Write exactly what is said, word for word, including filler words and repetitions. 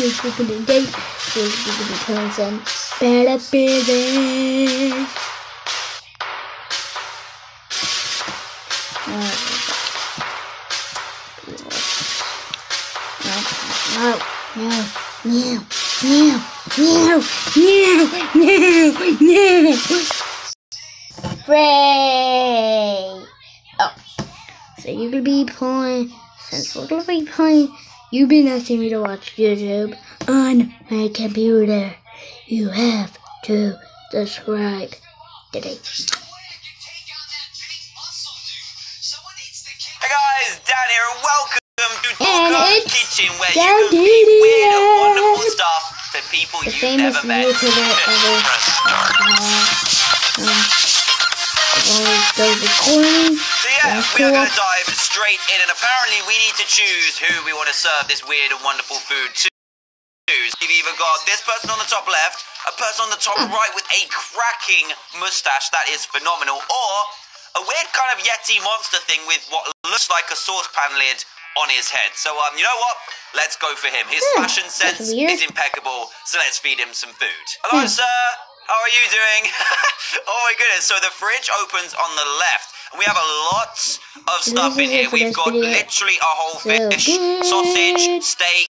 Here's the good day. Here's the good content. Better busy. No, no, no, no, no, no, no, no. Free. Oh, so you're gonna be playing. Since we're gonna be playing, you've been asking me to watch YouTube on my computer. You have to subscribe today. Hey guys, Dan here, and welcome to And Talk Kitchen, where Dan you can D eat D weird and M. wonderful stuff for people The you've famous never met. YouTuber ever. Uh, um, always does recording. So yeah, That's we are cool. going to dive straight in, and apparently we need to choose who we want to serve this weird and wonderful food to. You've either got this person on the top left, a person on the top Hmm. right with a cracking mustache that is phenomenal, or a weird kind of Yeti monster thing with what looks like a saucepan lid on his head. So um, you know what? Let's go for him. His Hmm, fashion that's sense weird. is impeccable, so let's feed him some food. Hello, Hmm. sir. How are you doing? Oh my goodness. So the fridge opens on the left, and we have a lot of stuff This in is it here. for We've this got video. literally a whole So fish, sausage, good. steak.